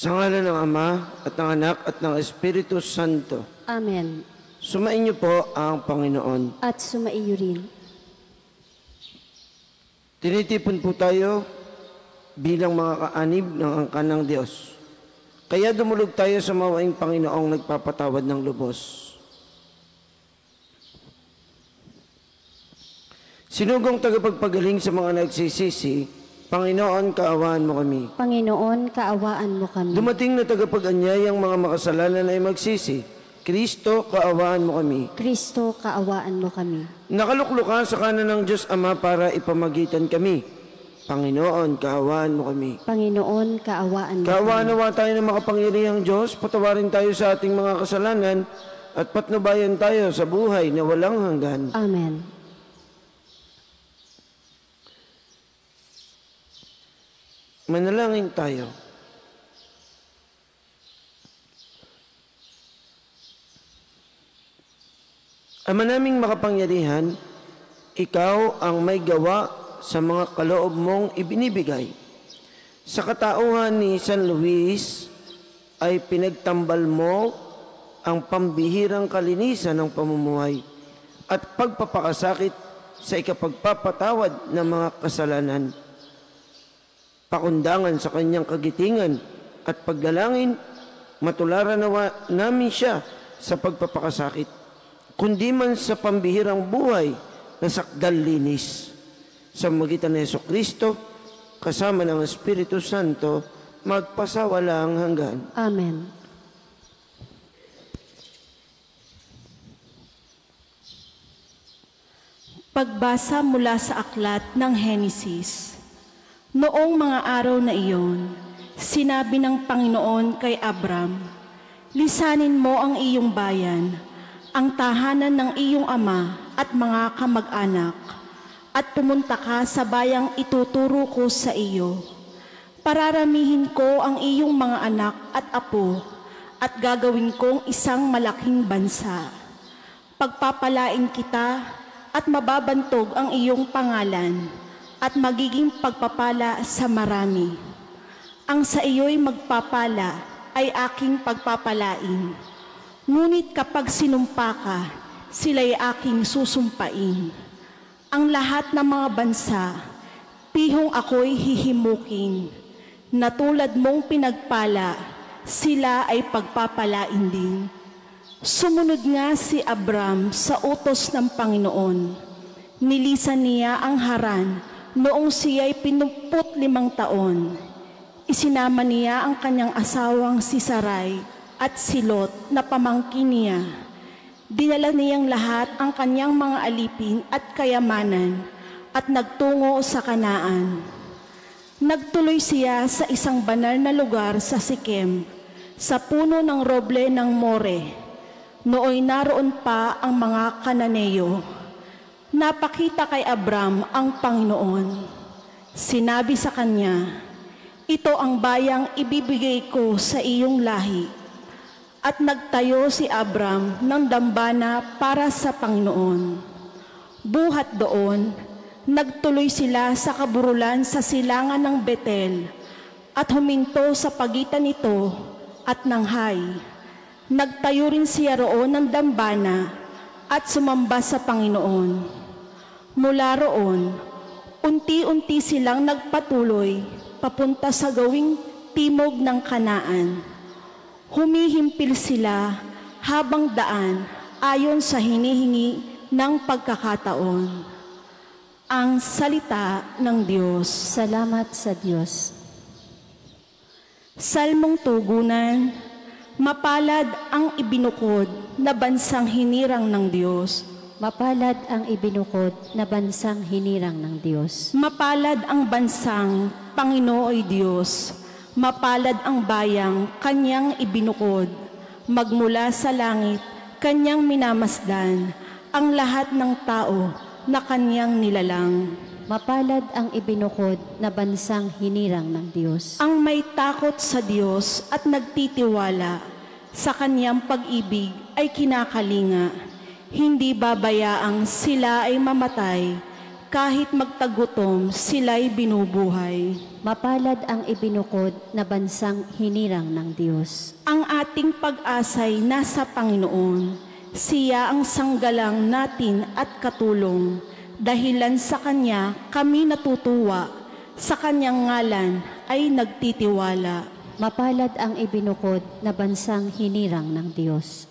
Sa ngalan ng Ama, at ng Anak, at ng Espiritu Santo. Amen. Sumainyo po ang Panginoon. At sumaiyo rin. Tinitipon po tayo bilang mga kaanib ng angkan ng Diyos. Kaya dumulog tayo sa mawaing Panginoong nagpapatawad ng lubos. Sinugong tagapagpagaling sa mga nagsisisi, Panginoon, kaawaan mo kami. Panginoon, kaawaan mo kami. Dumating na tagapag-anyayang mga makasalanan ay magsisi, Kristo, kaawaan mo kami. Kristo, kaawaan mo kami. Nakaluklukan sa kanan ng Diyos Ama para ipamagitan kami. Panginoon, kaawaan mo kami. Panginoon, kaawaan mo Kaawaan kami. nawa tayo ng makapangyarihang Diyos, patawarin tayo sa ating mga kasalanan, at patnubayan tayo sa buhay na walang hanggan. Amen. Manalangin tayo. Ama naming makapangyarihan, ikaw ang may gawa sa mga kaloob mong ibinibigay. Sa katauhan ni San Luis ay pinagtambal mo ang pambihirang kalinisan ng pamumuhay at pagpapakasakit sa ikapagpapatawad ng mga kasalanan. Pakundangan sa kanyang kagitingan at pagdalangin, matularan nawa namin siya sa pagpapakasakit, kundi man sa pambihirang buhay na sakdal linis. Sa magitan ni Jesucristo, kasama ng Espiritu Santo, magpasawalang hanggan. Amen. Pagbasa mula sa aklat ng Henesis. Noong mga araw na iyon, sinabi ng Panginoon kay Abram, lisanin mo ang iyong bayan, ang tahanan ng iyong ama at mga kamag-anak, at pumunta ka sa bayang ituturo ko sa iyo. Pararamihin ko ang iyong mga anak at apo, at gagawin kong isang malaking bansa. Pagpapalain kita at mababantog ang iyong pangalan, at magiging pagpapala sa marami. Ang sa iyo'y magpapala ay aking pagpapalain. Ngunit kapag sinumpa ka, sila'y aking susumpain. Ang lahat ng mga bansa, pihong ako'y hihimukin. Na tulad mong pinagpala, sila ay pagpapalain din. Sumunod nga si Abram sa utos ng Panginoon. Nilisan niya ang Haran noong siya'y 55 taon. Isinama niya ang kanyang asawang si Sarai at si Lot na pamangkin niya. Dinala niyang lahat ang kanyang mga alipin at kayamanan at nagtungo sa Kanaan. Nagtuloy siya sa isang banal na lugar sa Sikem, sa puno ng roble ng More. Nooy naroon pa ang mga Kananeo. Napakita kay Abram ang Panginoon. Sinabi sa kanya, ito ang bayang ibibigay ko sa iyong lahi. At nagtayo si Abram ng dambana para sa Panginoon. Buhat doon, nagtuloy sila sa kaburulan sa silangan ng Betel at huminto sa pagitan nito at ng Hay. Nagtayo rin siya roon ng dambana at sumamba sa Panginoon. Mula roon, unti-unti silang nagpatuloy papunta sa gawing timog ng Kanaan. Humihimpil sila habang daan ayon sa hinihingi ng pagkakataon. Ang salita ng Diyos. Salamat sa Diyos. Salmong tugunan, mapalad ang ibinukod na bansang hinirang ng Diyos. Mapalad ang ibinukod na bansang hinirang ng Diyos. Mapalad ang bansang Panginooy Diyos. Mapalad ang bayang kanyang ibinukod. Magmula sa langit, kanyang minamasdan ang lahat ng tao na kanyang nilalang. Mapalad ang ibinukod na bansang hinirang ng Diyos. Ang may takot sa Diyos at nagtitiwala sa kanyang pag-ibig ay kinakalinga. Hindi babayaang sila ay mamatay, kahit magtagutom, sila'y binubuhay. Mapalad ang ibinukod na bansang hinirang ng Diyos. Ang ating pag-asa'y nasa Panginoon. Siya ang sanggalang natin at katulong. Dahilan sa Kanya kami natutuwa. Sa Kanyang ngalan ay nagtitiwala. Mapalad ang ibinukod na bansang hinirang ng Diyos.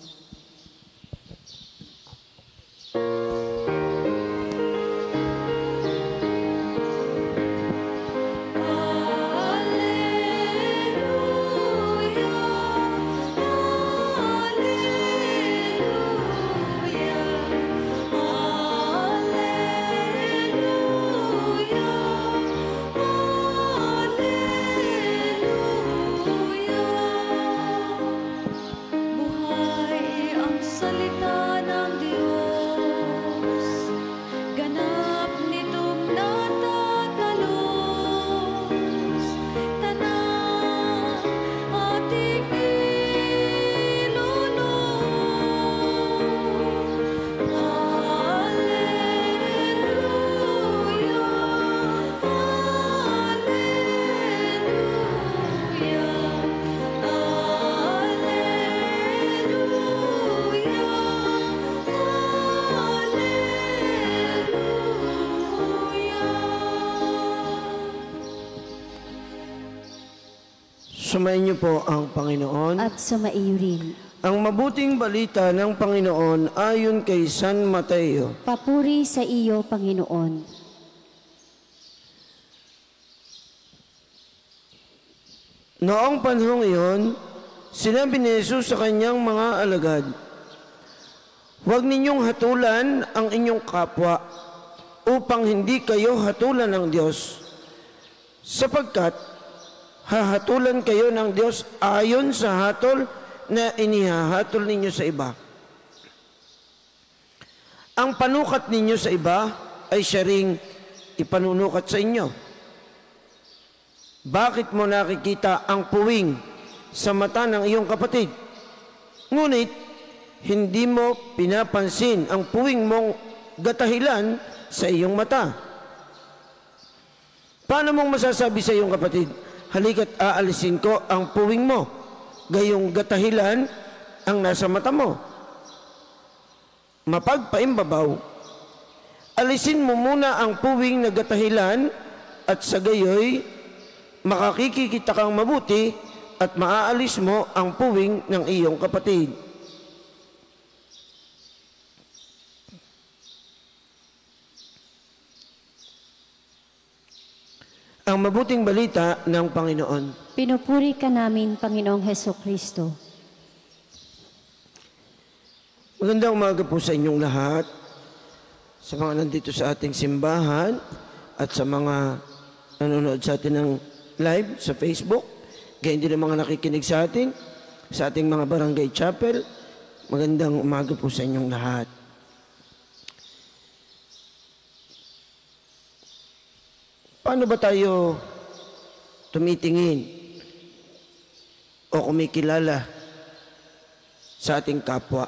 Sumayin niyo po ang Panginoon. At sumaiyo rin. Ang mabuting balita ng Panginoon ayon kay San Mateo. Papuri sa iyo, Panginoon. Noong panahong iyon, sinabi ni Jesus sa kanyang mga alagad, "Huwag ninyong hatulan ang inyong kapwa upang hindi kayo hatulan ng Diyos, sapagkat hahatulan kayo ng Diyos ayon sa hatol na inihahatol ninyo sa iba. Ang panukat ninyo sa iba ay siya ring ipanunukat sa inyo. Bakit mo nakikita ang puwing sa mata ng iyong kapatid? Ngunit, hindi mo pinapansin ang puwing mong gatahilan sa iyong mata. Paano mong masasabi sa iyong kapatid, halika't aalisin ko ang puwing mo, gayong gatahilan ang nasa mata mo? Mapagpaimbabaw, alisin mo muna ang puwing na gatahilan at sa gayoy, makakikita kang mabuti at maaalis mo ang puwing ng iyong kapatid. Ang mabuting balita ng Panginoon. Pinupuri ka namin, Panginoong Hesukristo. Magandang umaga po sa inyong lahat, sa mga nandito sa ating simbahan at sa mga nanonood sa atin ng live sa Facebook, gayon din ang mga nakikinig sa atin, sa ating mga barangay chapel. Magandang umaga po sa inyong lahat. Paano ba tayo tumitingin o kumikilala sa ating kapwa?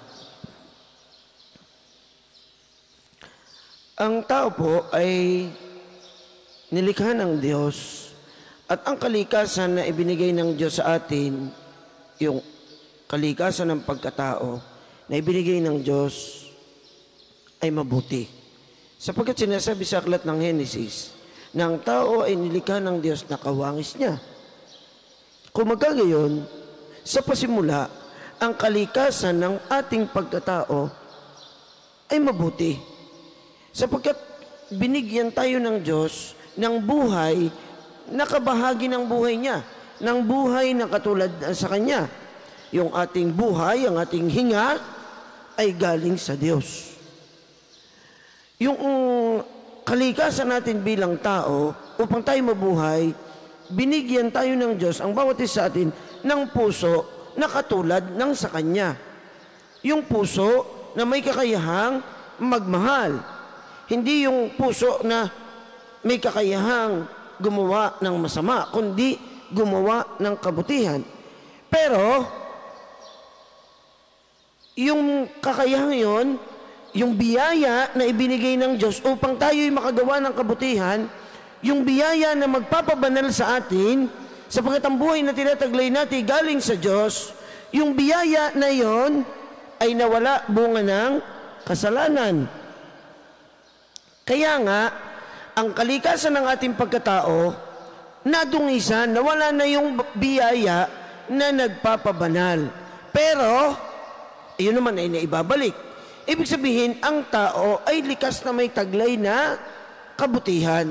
Ang tao po ay nilikha ng Diyos at ang kalikasan na ibinigay ng Diyos sa atin, yung kalikasan ng pagkatao na ibinigay ng Diyos ay mabuti. Sapagkat sinasabi sa aklat ng Henesis, na ang tao ay nilikha ng Diyos na kawangis niya. Kung magkagayon, sa pasimula, ang kalikasan ng ating pagkatao ay mabuti. Sapagkat binigyan tayo ng Diyos ng buhay na kabahagi ng buhay niya, ng buhay na katulad sa Kanya. Yung ating buhay, ang ating hinga, ay galing sa Diyos. Yung kalikasan natin bilang tao, upang tayo mabuhay, binigyan tayo ng Diyos, ang bawat isa sa atin, ng puso na katulad ng sa Kanya. Yung puso na may kakayahang magmahal. Hindi yung puso na may kakayahang gumawa ng masama, kundi gumawa ng kabutihan. Pero, yung kakayahang yon yung biyaya na ibinigay ng Diyos upang tayo'y makagawa ng kabutihan, yung biyaya na magpapabanal sa atin, sapagkat ang buhay na tinataglay natin galing sa Diyos, yung biyaya na yon ay nawala bunga ng kasalanan. Kaya nga, ang kalikasan ng ating pagkatao, nadungisan, nawala na yung biyaya na nagpapabanal. Pero, yun naman ay naibabalik. Ibig sabihin, ang tao ay likas na may taglay na kabutihan.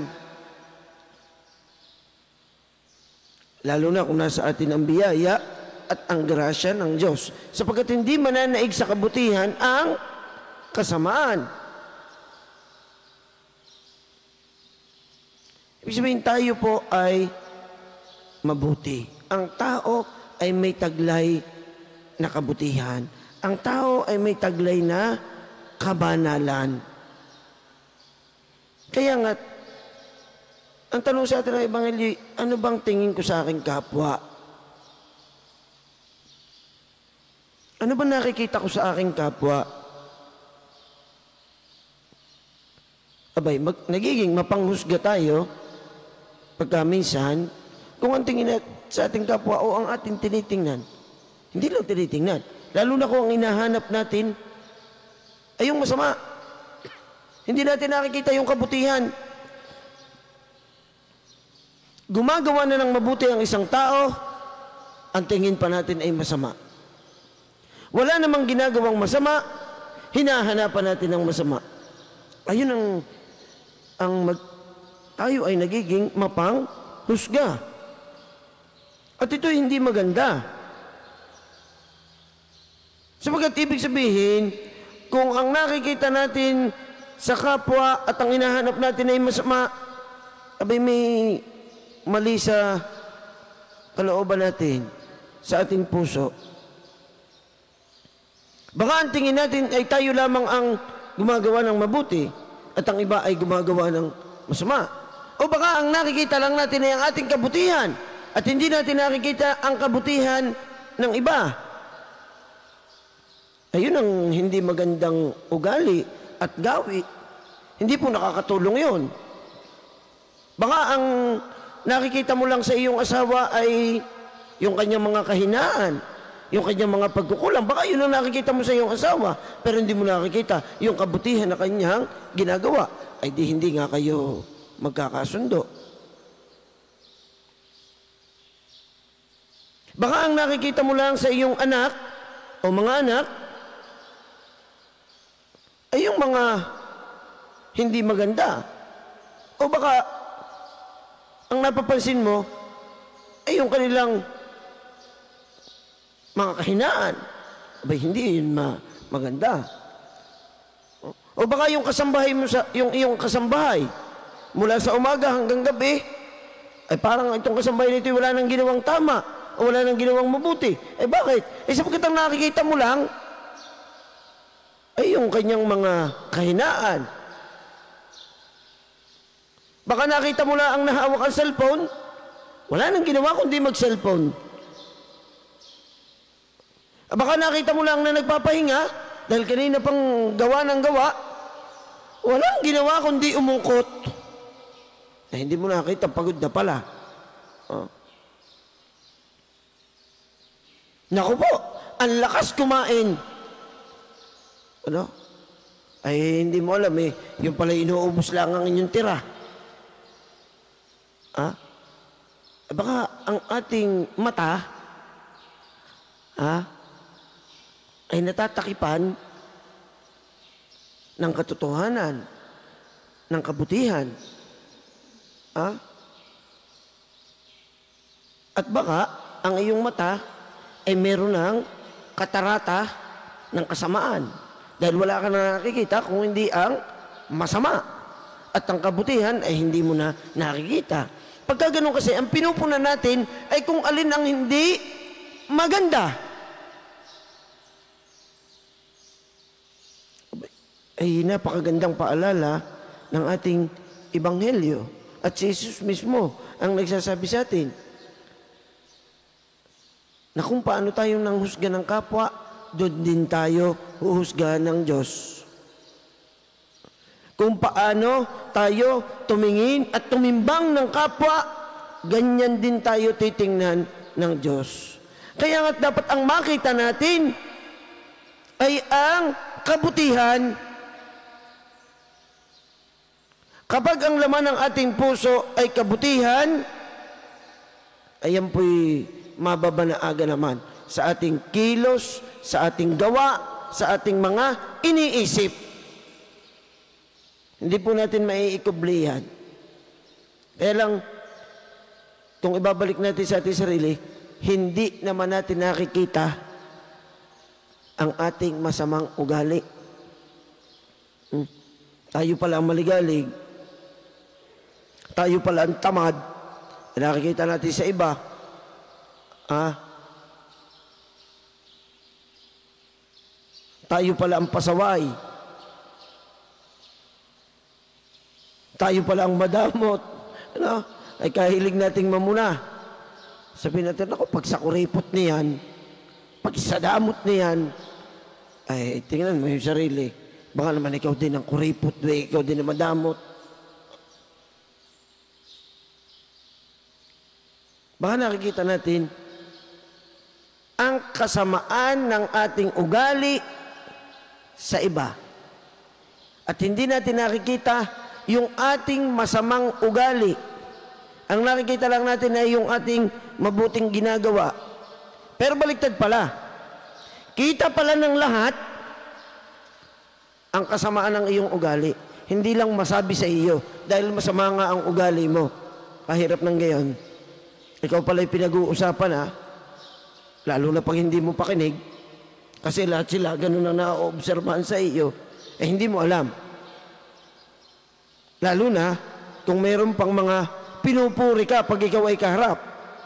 Lalo na kung nasa atin ang biyaya at ang grasya ng Diyos. Sapagkat hindi mananaig sa kabutihan ang kasamaan. Ibig sabihin, tayo po ay mabuti. Ang tao ay may taglay na kabutihan. Ang tao ay may taglay na kabanalan. Kaya nga, ang tanong sa atin ng Ebanghelyo, ano bang tingin ko sa aking kapwa? Ano ba nakikita ko sa aking kapwa? Abay, nagiging mapanghusga tayo pagka minsan, kung ang tingin sa ating kapwa o ang ating tinitingnan. Hindi lang tinitingnan. Lalo na kung ang hinahanap natin ay yung masama. Hindi natin nakikita yung kabutihan. Gumagawa na ng mabuti ang isang tao, ang tingin pa natin ay masama. Wala namang ginagawang masama, hinahanapan natin ng masama. Ayun tayo ay nagiging mapanghusga. At ito hindi maganda. Sapagkat ibig sabihin, kung ang nakikita natin sa kapwa at ang hinahanap natin ay masama, abay may mali sa kalooban natin, sa ating puso. Baka ang tingin natin ay tayo lamang ang gumagawa ng mabuti at ang iba ay gumagawa ng masama. O baka ang nakikita lang natin ay ang ating kabutihan at hindi natin nakikita ang kabutihan ng iba. Ayun ang hindi magandang ugali at gawi. Hindi po nakakatulong yun. Baka ang nakikita mo lang sa iyong asawa ay yung kanyang mga kahinaan, yung kanyang mga pagkukulang. Baka yun ang nakikita mo sa iyong asawa, pero hindi mo nakikita yung kabutihan na kanyang ginagawa. Ay di hindi nga kayo magkakasundo. Baka ang nakikita mo lang sa iyong anak o mga anak ay yung mga hindi maganda. O baka ang napapansin mo ay yung kanilang mga kahinaan. Abay, hindi yun maganda. O baka yung kasambahay mo yung iyong kasambahay mula sa umaga hanggang gabi ay parang itong kasambahay nito wala nang ginawang tama o wala nang ginawang mabuti. Eh bakit? Eh sapagkat ang nakikita mo lang ay yung kanyang mga kahinaan. Baka nakita mo lang ang nahawak ang cellphone, wala nang ginawa kundi mag-cellphone. Baka nakita mo lang na nagpapahinga, dahil kanina pang gawa ng gawa, walang ginawa kundi umungkot. Eh, hindi mo nakita, pagod na pala. Oh. Naku po, ang lakas kumain. Ano? Ay, hindi mo alam eh. Yung pala inuubos lang ang inyong tira. Ah? Baka ang ating mata, ay natatakipan ng katotohanan, ng kabutihan. At baka ang iyong mata ay meron ng katarata ng kasamaan. Dahil wala ka na nakikita kung hindi ang masama. At ang kabutihan ay hindi mo na nakikita. Pagka ganun kasi, ang pinupunan natin ay kung alin ang hindi maganda. Ay napakagandang paalala ng ating Ebanghelyo. At si Jesus mismo ang nagsasabi sa atin na kung paano tayo nanghusga ng kapwa, doon din tayo huhusgahan ng Diyos. Kung paano tayo tumingin at tumimbang ng kapwa, ganyan din tayo titingnan ng Diyos. Kaya nga dapat ang makita natin ay ang kabutihan. Kapag ang laman ng ating puso ay kabutihan, ayan po'y mababanaaga naman sa ating kilos, sa ating gawa, sa ating mga iniisip. Hindi po natin maiikublihan. Kaya lang, kung ibabalik natin sa ating sarili, hindi naman natin nakikita ang ating masamang ugali. Tayo pala ang maligalig. Tayo pala ang tamad. Nakikita natin sa iba. Tayo pala ang pasaway. Tayo pala ang madamot. Ay kahilig nating mamuna. Sabihin natin, ako, pag sa kuripot niyan, pag sa damot niyan, ay tingnan mo yung sarili. Baka naman ikaw din ang kuripot, ikaw din ang madamot. Baka nakikita natin ang kasamaan ng ating ugali sa iba. At hindi natin nakikita yung ating masamang ugali. Ang nakikita lang natin ay yung ating mabuting ginagawa. Pero baliktad pala. Kita pala ng lahat ang kasamaan ng iyong ugali. Hindi lang masabi sa iyo dahil masama nga ang ugali mo. Kahirap ng gayon. Ikaw pala'y pinag-uusapan lalo na pag hindi mo pakinig, kasi lahat sila ganun ang na-obserbahan sa iyo, hindi mo alam. Lalo na kung mayroon pang mga pinupuri ka pag ikaw ay kaharap.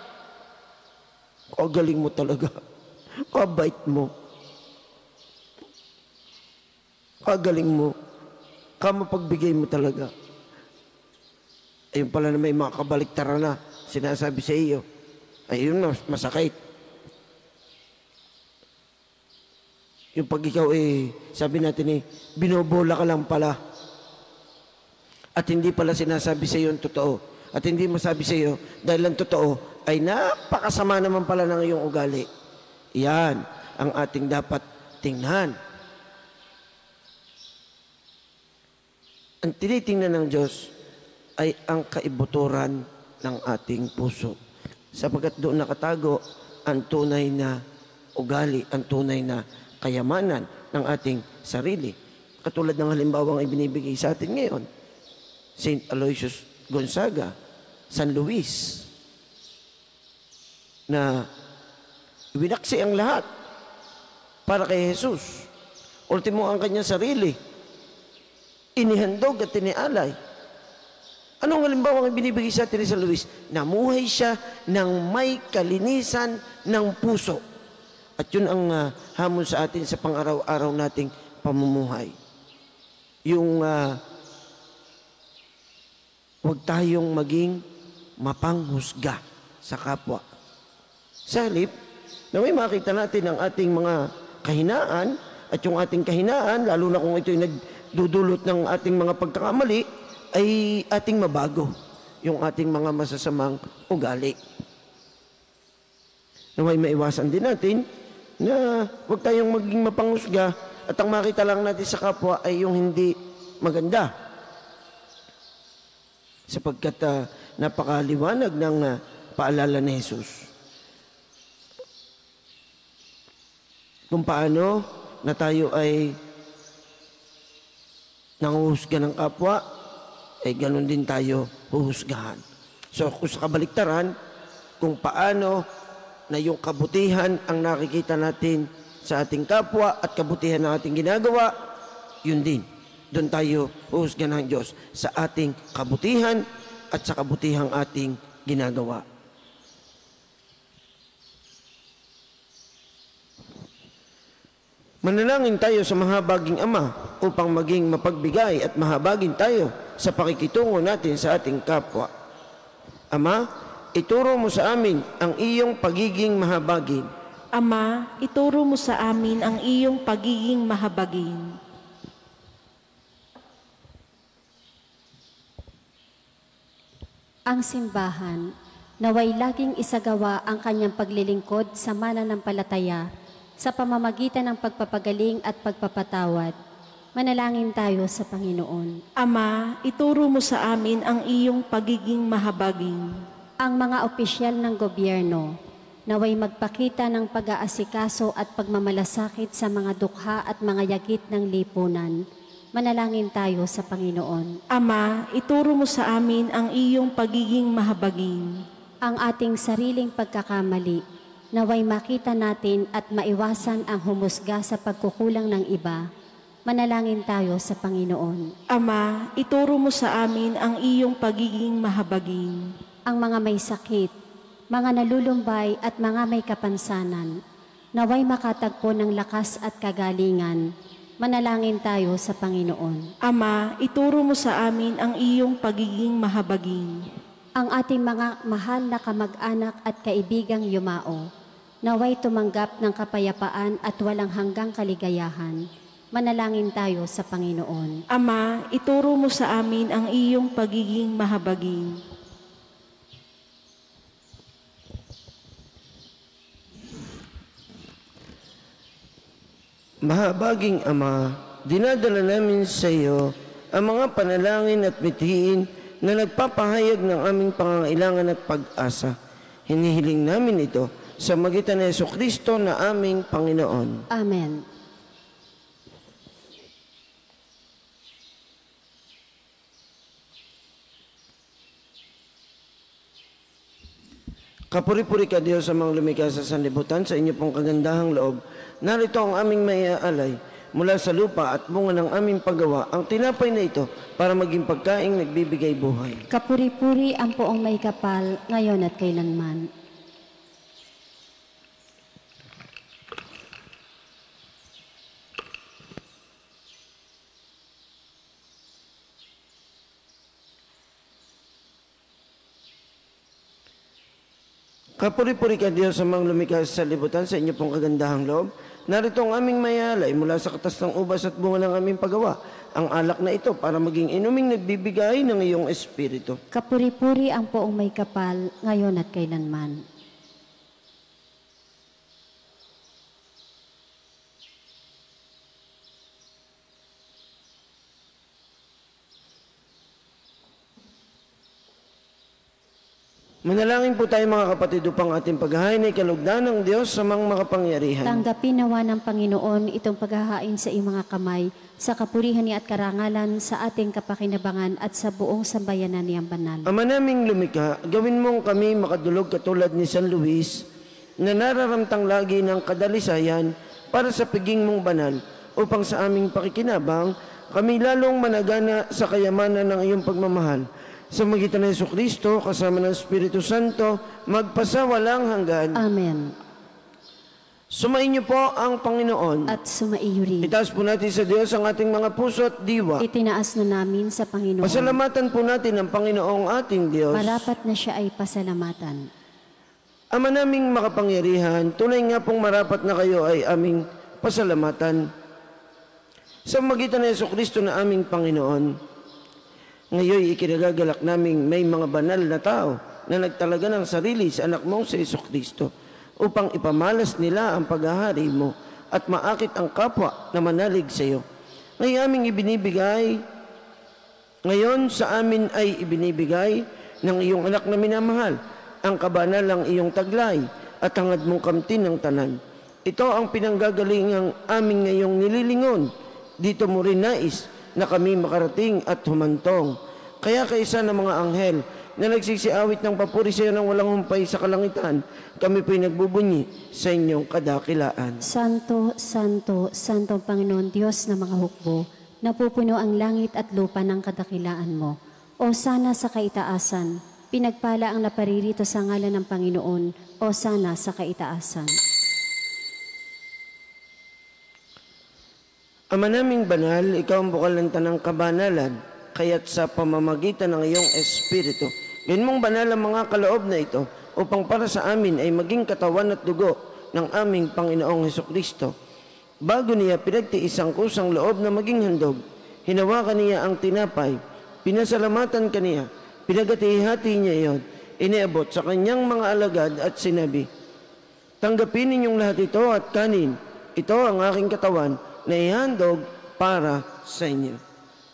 Galing mo talaga. Kabait mo. Kagaling mo. Kamapagbigay mo talaga. Ayun pala na may mga kabaliktaran na sinasabi sa iyo. Ayun na, masakit. Yung pag ikaw sabi natin binobola ka lang pala. At hindi pala sinasabi sa iyo ang totoo. At hindi masabi sa iyo dahil ang totoo ay napakasama naman pala ng iyong ugali. Yan ang ating dapat tingnan. Ang tinitingnan ng Diyos ay ang kaibuturan ng ating puso. Sapagkat doon nakatago ang tunay na ugali, ang tunay na kayamanan ng ating sarili. Katulad ng halimbawang ibinibigay sa atin ngayon, St. Aloysius Gonzaga, San Luis, na ibinaksi ang lahat para kay Jesus. Ultimo ang kanyang sarili, inihandog at inialay. Anong halimbawang ibinibigay sa atin ni San Luis? Namuhay siya ng may kalinisan ng puso. At yun ang hamon sa atin sa pang-araw-araw nating pamumuhay. Yung huwag tayong maging mapanghusga sa kapwa. Sa halip, na may makita natin ang ating mga kahinaan, at yung ating kahinaan, lalo na kung ito'y nagdudulot ng ating mga pagkakamali, ay ating mabago yung ating mga masasamang ugali. Na may maiwasan din natin na huwag tayong maging mapanghusga at ang makita lang natin sa kapwa ay yung hindi maganda. Sapagkat napakaliwanag ng paalala ni Jesus. Kung paano na tayo ay nanguhusga ng kapwa, ay ganun din tayo huhusgahan. So kung sa kabaliktaran, kung paano na yung kabutihan ang nakikita natin sa ating kapwa at kabutihan ng ating ginagawa, yun din. Doon tayo huhusgahan ng Diyos sa ating kabutihan at sa kabutihang ating ginagawa. Manalangin tayo sa mahabaging Ama upang maging mapagbigay at mahabagin tayo sa pakikitungo natin sa ating kapwa. Ama, ituro mo sa amin ang iyong pagiging mahabagin. Ama, ituro mo sa amin ang iyong pagiging mahabagin. Ang simbahan, naway laging isagawa ang kanyang paglilingkod sa mananampalataya sa pamamagitan ng pagpapagaling at pagpapatawad. Manalangin tayo sa Panginoon. Ama, ituro mo sa amin ang iyong pagiging mahabagin. Ang mga opisyal ng gobyerno, naway magpakita ng pag-aasikaso at pagmamalasakit sa mga dukha at mga yagit ng lipunan. Manalangin tayo sa Panginoon. Ama, ituro mo sa amin ang iyong pagiging mahabagin. Ang ating sariling pagkakamali, naway makita natin at maiwasan ang humusga sa pagkukulang ng iba. Manalangin tayo sa Panginoon. Ama, ituro mo sa amin ang iyong pagiging mahabagin. Ang mga may sakit, mga nalulumbay at mga may kapansanan, naway makatagpo ng lakas at kagalingan. Manalangin tayo sa Panginoon. Ama, ituro mo sa amin ang iyong pagiging mahabagin. Ang ating mga mahal na kamag-anak at kaibigang yumao, naway tumanggap ng kapayapaan at walang hanggang kaligayahan. Manalangin tayo sa Panginoon. Ama, ituro mo sa amin ang iyong pagiging mahabagin. Mahabaging Ama, dinadala namin sa iyo ang mga panalangin at mithiin na nagpapahayag ng aming pangangailangan at pag-asa. Hinihiling namin ito sa magitan ni Jesucristo na aming Panginoon. Amen. Kapuri-puri ka Diyos sa mga lumikha sa sanlibutan, sa inyo pong kagandahang loob. Narito ang aming maiaalay mula sa lupa at bunga ng aming paggawa, ang tinapay na ito para maging pagkaing nagbibigay buhay. Kapuri-puri ang poong may kapal, ngayon at kailanman. Kapuri-puri ka Diyos sa mga lumikha sa libutan, sa inyo pong kagandahang loob. Narito ang aming mayalay mula sa katas ng ubas at bunga ng aming paggawa, ang alak na ito para maging inuming nagbibigay ng iyong espiritu. Kapuri-puri ang poong may kapal, ngayon at kailanman. Manalangin po tayo mga kapatid upang ating paghahain ay kalugdan ng Diyos sa mga makapangyarihan. Tanggapin nawa ng Panginoon itong paghahain sa iyong mga kamay, sa kapurihan niya at karangalan, sa ating kapakinabangan at sa buong sambayanan niyang banal. Ama naming lumikha, gawin mong kami makadulog katulad ni San Luis, na nararamtang lagi ng kadalisayan para sa piging mong banal, upang sa aming pakikinabang, kami lalong managana sa kayamanan ng iyong pagmamahal. Sa magitan ng Jesucristo, kasama ng Espiritu Santo, magpasawalang hanggan. Amen. Sumainyo po ang Panginoon. At sumaiyo rin. Itaas po natin sa Diyos ang ating mga puso at diwa. Itinaas na namin sa Panginoon. Pasalamatan po natin ang Panginoong ating Diyos. Marapat na siya ay pasalamatan. Ama naming makapangyarihan, tunay nga pong marapat na kayo ay aming pasalamatan. Sa magitan ng Jesucristo na aming Panginoon, ngayon ikinagagalak naming may mga banal na tao na nagtalaga ng sarili sa anak mong sa Jesucristo upang ipamalas nila ang paghahari mo at maakit ang kapwa na manalig sa iyo. Ngayon sa amin ay ibinibigay ng iyong anak na minamahal, ang kabanalang iyong taglay at hangad mong kamtin ng tanan. Ito ang pinanggagalingang aming ngayong nililingon. Dito mo rin nais na kami makarating at humantong. Kaya kaisa ng mga anghel na nagsisiawit ng papuri sa iyo ng walang humpay sa kalangitan, kami po'y nagbubunyi sa inyong kadakilaan. Santo, Santo, Santo Panginoon Diyos na mga hukbo, napupuno ang langit at lupa ng kadakilaan mo. O sana sa kaitaasan, pinagpala ang naparirito sa ngalan ng Panginoon, o sana sa kaitaasan. Ama naming banal, ikaw ang bukal ng tanang kabanalan, kaya't sa pamamagitan ng iyong Espiritu, gawin mong banal ang mga kaloob na ito, upang para sa amin ay maging katawan at dugo ng aming Panginoong Jesucristo. Bago niya pinagtiis ang kusang loob na maging handog, hinawakan niya ang tinapay, pinasalamatan kaniya, Pinagati-hati niya iyon, iniabot sa kanyang mga alagad at sinabi, "Tanggapin ninyong lahat ito at kanin. Ito ang aking katawan na ihandog para sa inyo."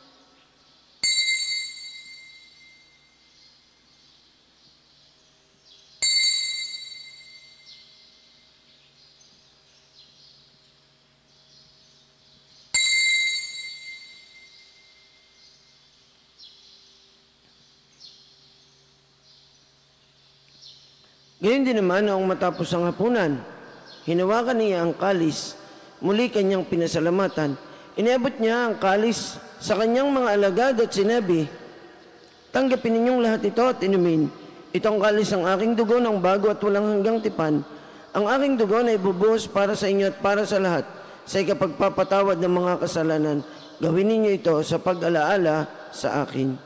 Gayon din naman noong matapos ang hapunan, hinawakan niya ang kalis, muli kanyang pinasalamatan. Iniabot niya ang kalis sa kanyang mga alagad at sinabi, "Tanggapin ninyong lahat ito at inumin. Itong kalis ang aking dugo ng bago at walang hanggang tipan. Ang aking dugo na ibubuhos para sa inyo at para sa lahat sa ikapagpapatawad ng mga kasalanan. Gawin ninyo ito sa pag-alaala sa akin."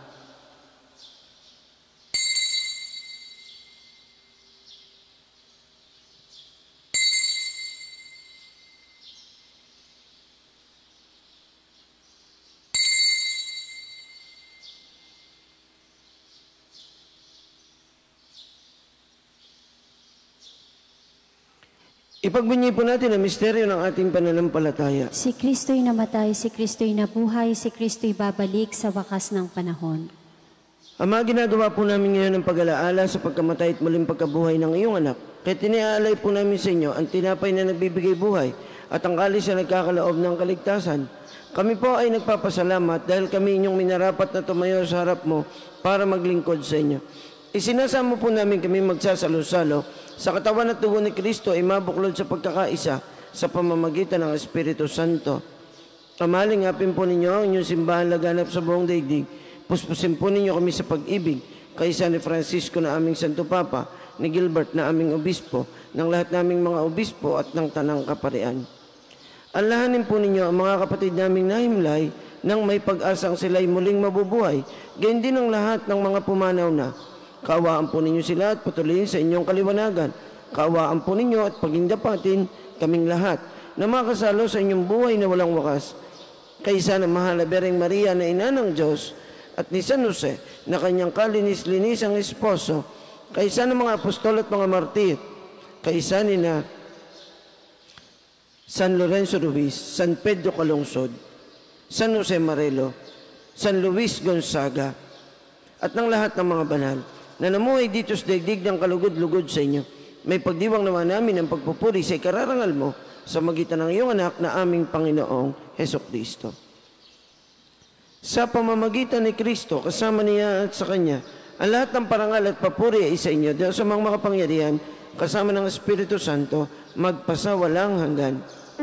Ipagbunyi po natin ang misteryo ng ating pananampalataya. Si Kristo'y namatay, si Kristo'y nabuhay, si Kristo'y babalik sa wakas ng panahon. Ama, ginagawa po namin ngayon ang pag-alaala sa pagkamatay at muling pagkabuhay ng iyong anak. Kaya tiniaalay po namin sa inyo ang tinapay na nagbibigay buhay at ang kalis na nagkakaloob ng kaligtasan. Kami po ay nagpapasalamat dahil kami inyong minarapat na tumayo sa harap mo para maglingkod sa inyo. Isinasamo po namin kami magsasalo-salo sa katawan at dugo ni Kristo ay mabuklod sa pagkakaisa sa pamamagitan ng Espiritu Santo. Kamalingapin po ninyo ang inyong simbahan laganap sa buong daigdig. Puspusin po ninyo kami sa pag-ibig, kaysa ni Francisco na aming Santo Papa, ni Gilbert na aming obispo, ng lahat naming mga obispo at ng tanang kaparian. Alalahanin po ninyo ang mga kapatid naming nahimlay nang may pag-asang sila'y muling mabubuhay, gayon din ang lahat ng mga pumanaw na. Kaawaan po ninyo sila at patuloyin sa inyong kaliwanagan. Kaawaan po ninyo at pagindapatin kaming lahat na makasalo sa inyong buhay na walang wakas. Kaysa ng mahal na Bereng Maria na ina ng Diyos at ni San Jose na kanyang kalinis-linis ang esposo, kaysa ng mga apostol at mga martir, kaysa ni na San Lorenzo Ruiz, San Pedro Calungsod, San Jose Marelo, San Luis Gonzaga, at ng lahat ng mga banal na namuhay dito sa daigdig ng kalugod-lugod sa inyo. May pagdiwang naman namin ang pagpupuri sa ikararangal mo sa magitan ng iyong anak na aming Panginoong Hesukristo. Sa pamamagitan ni Kristo, kasama niya at sa Kanya, ang lahat ng parangal at papuri ay sa inyo, Diyos sa mga makapangyarihan, kasama ng Espiritu Santo, magpasawalang hanggan.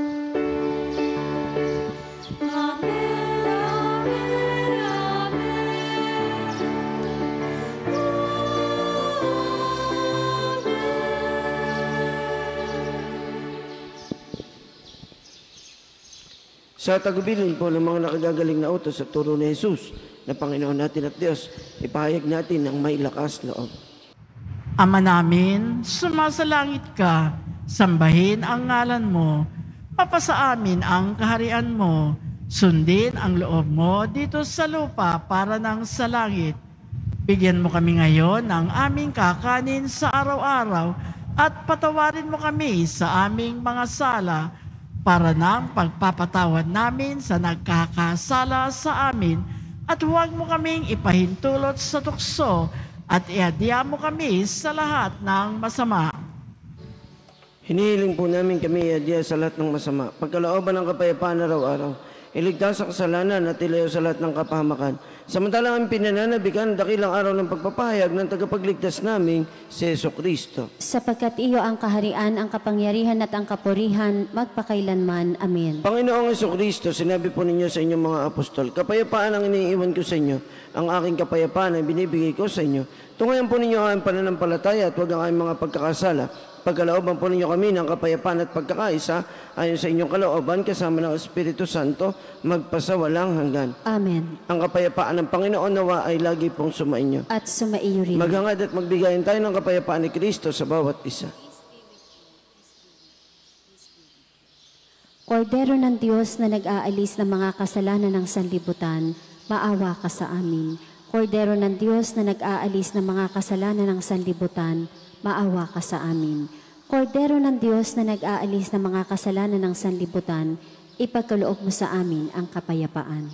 Sa tagubilin po ng mga nakagagaling na utos sa turo ni Jesus na Panginoon natin at Diyos, ipahayag natin ang may lakas loob. Ama namin, sumasalangit ka, sambahin ang ngalan mo, mapasa amin ang kaharian mo, sundin ang loob mo dito sa lupa para nang sa langit. Bigyan mo kami ngayon ng aming kakanin sa araw-araw at patawarin mo kami sa aming mga sala, para ng pagpapatawad namin sa nagkakasala sa amin at huwag mo kaming ipahintulot sa tukso at iadya mo kami sa lahat ng masama. Hinihiling po namin kami iadya sa lahat ng masama, pagkalooban ng kapayapaan araw-araw, iligtas sa kasalanan at ilayo sa lahat ng kapahamakan. Samantalang ang pinananabikan, dakilang araw ng pagpapahayag ng tagapagligtas naming si Jesucristo. Sapagkat iyo ang kaharian, ang kapangyarihan at ang kapurihan, magpakailanman. Amen. Panginoong Jesucristo, sinabi po ninyo sa inyong mga apostol, kapayapaan ang iniiwan ko sa inyo, ang aking kapayapaan ay binibigay ko sa inyo. Tungayan po ninyo ang pananampalataya at huwag ang aming mga pagkakasala. Pagkalooban po ninyo kami ng kapayapaan at pagkakaisa, ayon sa inyong kalooban, kasama ng Espiritu Santo, magpasawalang hanggan. Amen. Ang kapayapaan ng Panginoon nawa ay lagi pong sumainyo. At sumaiyo rin. Maghangad at magbigayin tayo ng kapayapaan ni Kristo sa bawat isa. Kordero ng Diyos na nag-aalis ng mga kasalanan ng sanlibutan, maawa ka sa amin. Kordero ng Diyos na nag-aalis ng mga kasalanan ng sanlibutan, maawa ka sa amin. Kordero ng Diyos na nag-aalis ng mga kasalanan ng sanlibutan, ipagkaloob mo sa amin ang kapayapaan.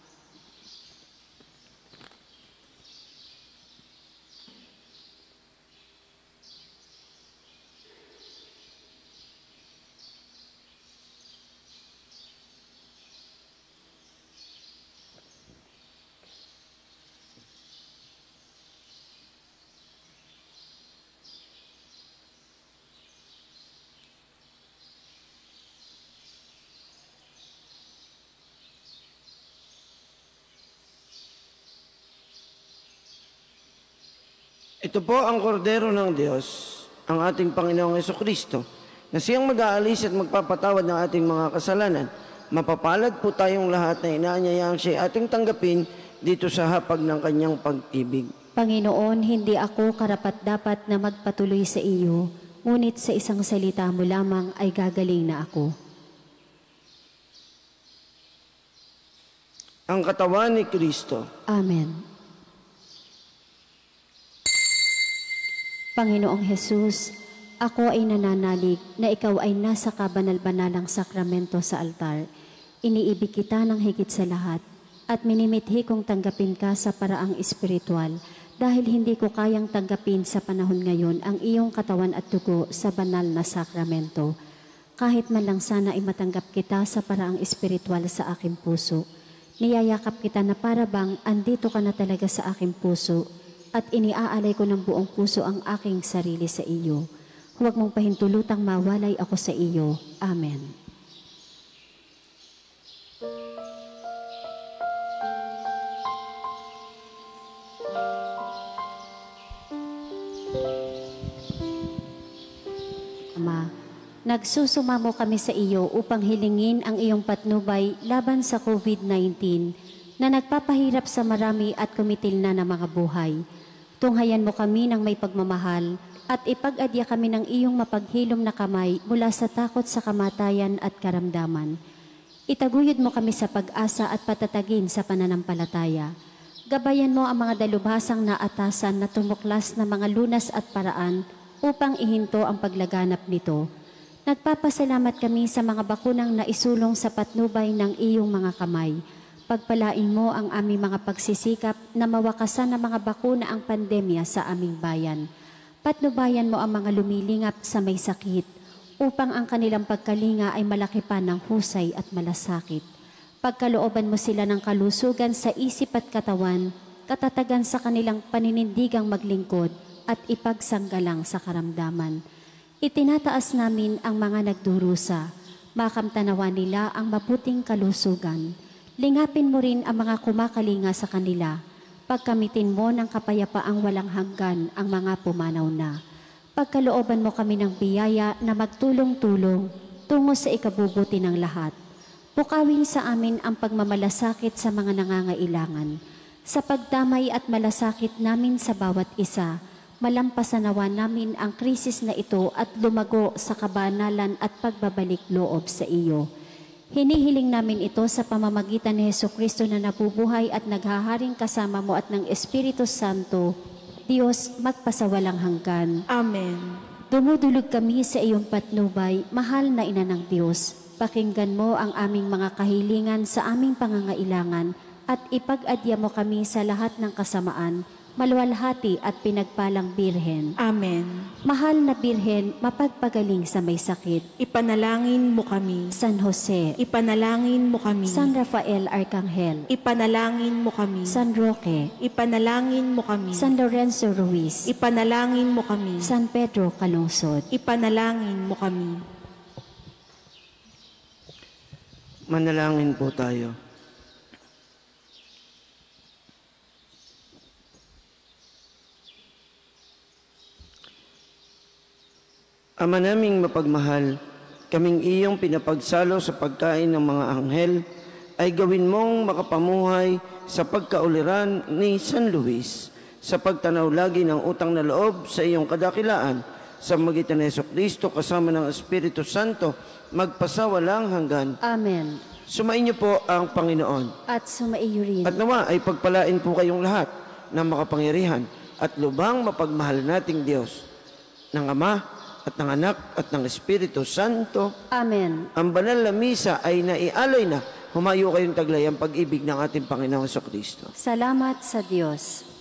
Ito po ang kordero ng Diyos, ang ating Panginoong Hesukristo, na siyang mag-aalis at magpapatawad ng ating mga kasalanan. Mapapalad po tayong lahat na inaanyayang siya ating tanggapin dito sa hapag ng kanyang pag-ibig. Panginoon, hindi ako karapat-dapat na magpatuloy sa iyo, ngunit sa isang salita mo lamang ay gagaling na ako. Ang katawan ni Kristo. Amen. Panginoong Hesus, ako ay nananalig na ikaw ay nasa kabanal-banalang sakramento sa altar. Iniibig kita ng higit sa lahat at minimithi kong tanggapin ka sa paraang espiritual dahil hindi ko kayang tanggapin sa panahon ngayon ang iyong katawan at dugo sa banal na sakramento. Kahit man lang sana ay matanggap kita sa paraang espiritual sa aking puso. Niyayakap kita na para bang andito ka na talaga sa aking puso at iniaalay ko ng buong puso ang aking sarili sa iyo. Huwag mong pahintulutang mawalay ako sa iyo. Amen. Ama, nagsusumamo kami sa iyo upang hilingin ang iyong patnubay laban sa COVID-19 na nagpapahirap sa marami at kumitil na ng mga buhay. Tunghayan mo kami ng may pagmamahal at ipag-adya kami ng iyong mapaghilom na kamay mula sa takot sa kamatayan at karamdaman. Itaguyod mo kami sa pag-asa at patatagin sa pananampalataya. Gabayan mo ang mga dalubhasang naatasan na tumuklas na mga lunas at paraan upang ihinto ang paglaganap nito. Nagpapasalamat kami sa mga bakunang naisulong sa patnubay ng iyong mga kamay. Pagpalain mo ang aming mga pagsisikap na mawakasan ng mga bakuna ang pandemya sa aming bayan. Patnubayan mo ang mga lumilingap sa may sakit upang ang kanilang pagkalinga ay malaki pa ng husay at malasakit. Pagkalooban mo sila ng kalusugan sa isip at katawan, katatagan sa kanilang paninindigang maglingkod at ipagsanggalang sa karamdaman. Itinataas namin ang mga nagdurusa, makamtanawan nila ang mabuting kalusugan. Lingapin mo rin ang mga kumakalinga sa kanila. Pagkamitin mo ng kapayapaang walang hanggan ang mga pumanaw na. Pagkalooban mo kami ng biyaya na magtulong-tulong tungo sa ikabubuti ng lahat. Pukawin sa amin ang pagmamalasakit sa mga nangangailangan. Sa pagdamay at malasakit namin sa bawat isa, malampasanawa namin ang krisis na ito at lumago sa kabanalan at pagbabalik loob sa iyo. Hinihiling namin ito sa pamamagitan ni Hesukristo na nabubuhay at naghaharing kasama mo at ng Espiritu Santo, Diyos magpasawalang hanggan. Amen. Dumudulog kami sa iyong patnubay, mahal na Ina ng Diyos. Pakinggan mo ang aming mga kahilingan sa aming pangangailangan at ipag-adya mo kami sa lahat ng kasamaan, maluwalhati at pinagpalang Birhen. Amen. Mahal na Birhen, mapagpagaling sa may sakit. Ipanalangin mo kami. San Jose, Ipanalangin mo kami. San Rafael Arcangel, Ipanalangin mo kami. San Roque, Ipanalangin mo kami. San Lorenzo Ruiz, Ipanalangin mo kami. San Pedro Calungsod. Ipanalangin mo kami. Manalangin po tayo. Ama naming mapagmahal, kaming iyong pinapagsalo sa pagkain ng mga anghel, ay gawin mong makapamuhay sa pagkauliran ni San Luis, sa pagtanaw lagi ng utang na loob sa iyong kadakilaan, sa magitan ni Jesucristo kasama ng Espiritu Santo, magpasawalang hanggan. Amen. Sumainyo po ang Panginoon. At sumaiyo rin. At nawa ay pagpalain po kayong lahat ng makapangyarihan at lubhang mapagmahal nating Diyos, ng Ama at ng Anak at ng Espiritu Santo. Amen. Ang banal na misa ay naialay na. Humayo kayong taglay ang pag-ibig ng ating Panginoong Kristo. Salamat sa Diyos.